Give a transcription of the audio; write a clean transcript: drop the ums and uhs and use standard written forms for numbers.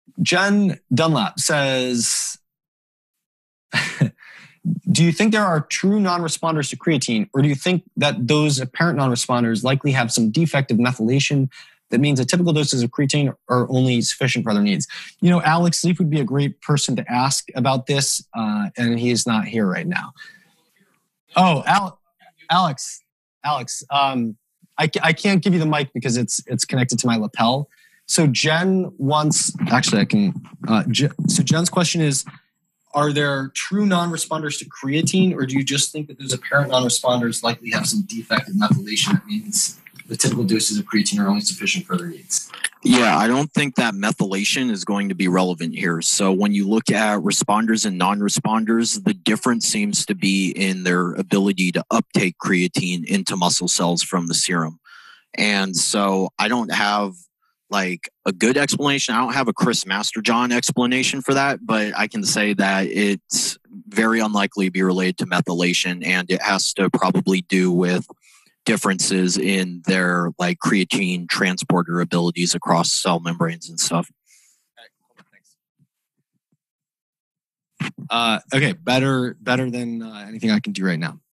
Jen Dunlap says, do you think there are true non-responders to creatine, or do you think that those apparent non-responders likely have some defect of methylation that means that typical doses of creatine are only sufficient for their needs? You know, Alex Leaf would be a great person to ask about this, and he is not here right now. Oh, Alex, I can't give you the mic because it's connected to my lapel. So Jen wants, actually I can, so Jen's question is, are there true non-responders to creatine, or do you just think that those apparent non-responders likely have some defect in methylation that means the typical doses of creatine are only sufficient for their needs? Yeah, I don't think that methylation is going to be relevant here. So when you look at responders and non-responders, the difference seems to be in their ability to uptake creatine into muscle cells from the serum. And so I don't have like a good explanation. I don't have a Chris Masterjohn explanation for that, but I can say that it's very unlikely to be related to methylation, and it has to probably do with differences in their like creatine transporter abilities across cell membranes and stuff. Okay, better than anything I can do right now.